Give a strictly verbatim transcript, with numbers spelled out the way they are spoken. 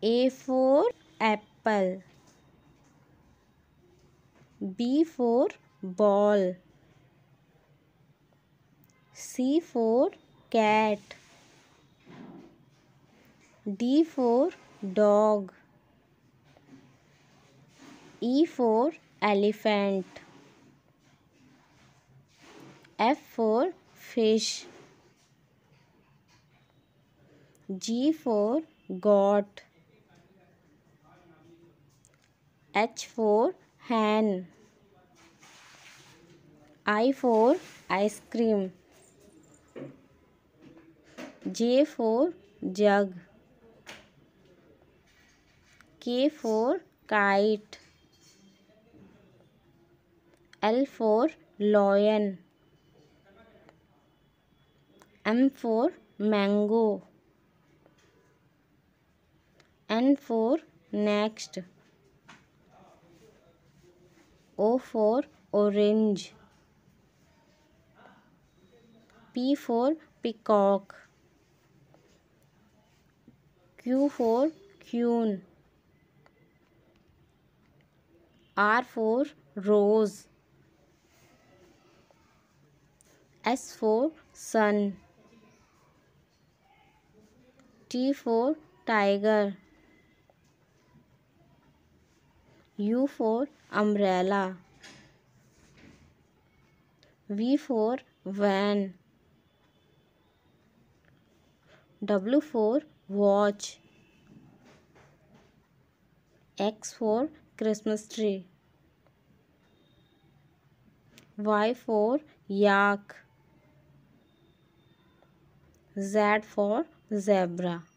A for apple. B for ball. C for cat. D for dog. E for elephant. F for fish. G for goat. H for hen. I for ice cream. J for jug. K for kite. L for lion. M for mango. N for next. O for orange. P for peacock. Q for queen. R for rose. S for sun. T for tiger. U for umbrella. V for van. W for watch. X for Christmas tree. Y for yak. Z for zebra.